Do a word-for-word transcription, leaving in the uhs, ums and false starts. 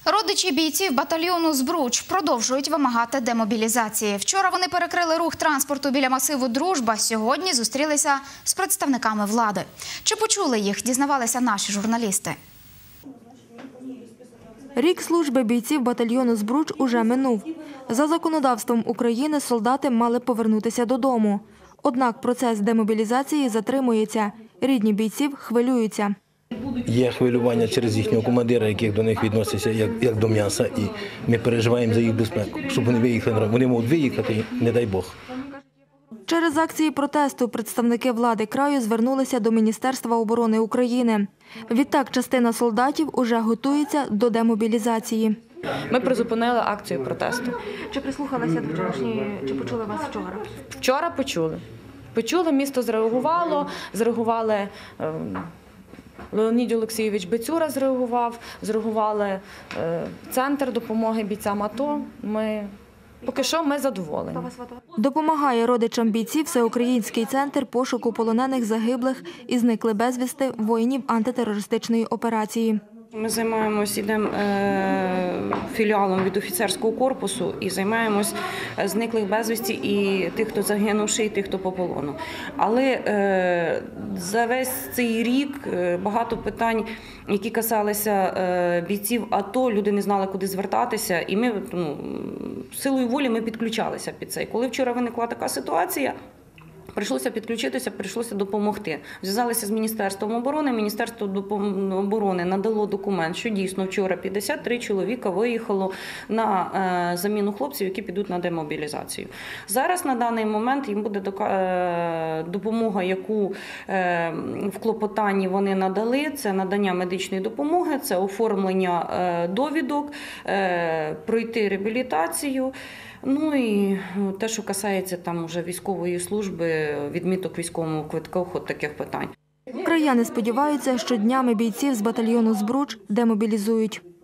Родичі бійців батальйону «Збруч» продовжують вимагати демобілізації. Вчора вони перекрили рух транспорту біля масиву «Дружба», сьогодні зустрілися з представниками влади. Чи почули їх, дізнавалися наші журналісти. Рік служби бійців батальйону «Збруч» уже минув. За законодавством України солдати мали повернутися додому. Однак процес демобілізації затримується. Рідні бійців хвилюються. Є хвилювання через їхнього командира, який до них відноситься як, як до м'яса. І ми переживаємо за їх безпеку, щоб вони виїхали. Вони можуть виїхати, не дай Бог. Через акції протесту представники влади краю звернулися до Міністерства оборони України. Відтак, частина солдатів уже готується до демобілізації. Ми призупинили акцію протесту. Чи прислухалися до вчорашньої, чи почули вас вчора? Вчора почули. Почули, місто зреагувало, зреагували, Леонід Олексійович Бецюра зреагував, зреагували центр допомоги бійцям АТО. Ми, поки що ми задоволені. Допомагає родичам бійців Всеукраїнський центр пошуку полонених, загиблих і зникли безвісти воїнів антитерористичної операції. Ми займаємося, йдемо філіалом від офіцерського корпусу і займаємось зниклих безвісті і тих, хто загинувши, і тих, хто по полону. Але за весь цей рік багато питань, які касалися бійців АТО, люди не знали, куди звертатися, і ми, ну, силою волі ми підключалися під це. І коли вчора виникла така ситуація, прийшлося підключитися, прийшлося допомогти. Зв'язалися з Міністерством оборони. Міністерство оборони надало документ, що дійсно вчора п'ятдесят три чоловіка виїхало на заміну хлопців, які підуть на демобілізацію. Зараз на даний момент їм буде допомога, яку в клопотанні вони надали. Це надання медичної допомоги, це оформлення довідок, пройти реабілітацію. Ну і те, що касається там уже військової служби, відміток військовому квитку, от таких питань. Краяни сподіваються, що днями бійців з батальйону «Збруч» демобілізують.